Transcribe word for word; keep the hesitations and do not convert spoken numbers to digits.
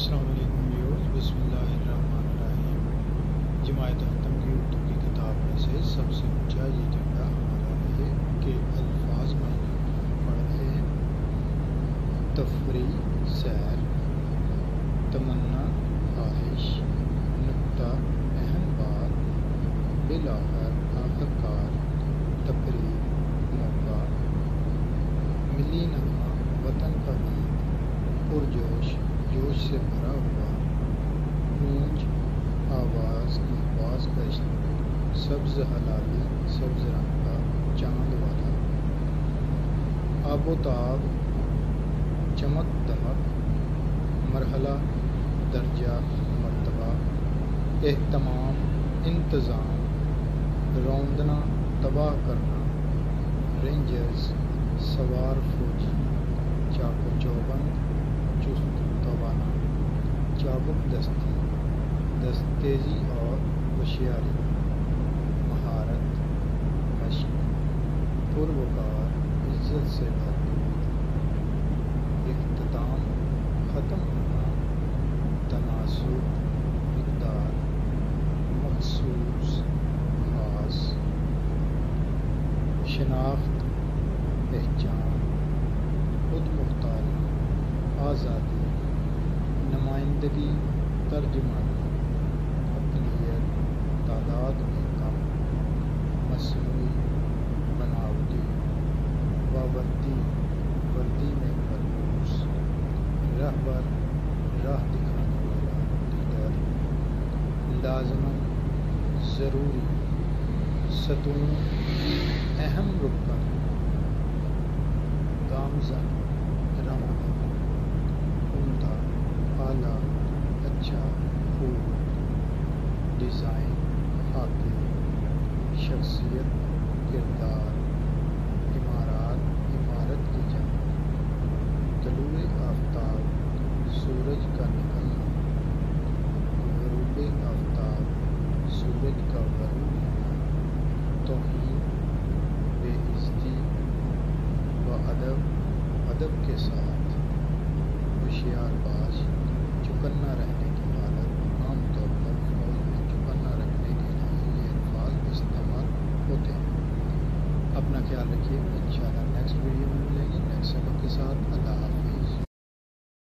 السلام علیکم ویورز، بسم اللہ الرحمن الرحیم۔ جماعت ختم کی اردو کی کتاب میں سے سب سے اونچا یہ جھنڈا ہمارا ہے کہ الفاظ معنی پڑھیں، تفریح، سیر، تمنا، خواہش، نکتہ، اہم بات، بالآخر، آخرکار، تقریب، موقع، ملی نغمہ، وطن کا گیت، پرجوش، جوش سے بھرا ہوا، گونج، آواز کی آواز کا اشتراک، سبز حلالی، سبز رنگ کا، چاند والا، آب و تاب، چمک دمک، مرحلہ، درجہ، مرتبہ، اہتمام، انتظام، روندنا، تباہ کرنا، رینجرز، سوار فوجی، چاق و چوبند، چست توانا، چابک دستی، دست تیزی اور ہوشیاری، مہارت، مشق، پروکار، عزت سے بھرپور، اختتام، ختم ہونا، تناسب، مقدار، مخصوص، خاص، شناخت، پہچان، خود مختاری، آزادی، نمائندگی، ترجمانی، اقلیت، تعداد میں کم، مصنوعی، بناوٹی، وابردی، وردی میں ملبوس، رہبر، راہ دکھانے والا، لیڈر، لازماً، ضروری، ستون، اہم رکن، گامزن، روانہ، عمدہ، اعلیٰ، اچھا، خوب، ڈیزائن، خاکے، شخصیت، کردار، عمارات، عمارت کی جمع، طلوع آفتاب، سورج کا نکلنا، غروب آفتاب، سورج کا غروب ہونا، توہین، بے عزتی، و ادب، ادب کے ساتھ، ہوشیار باز، چوکنا رہنا۔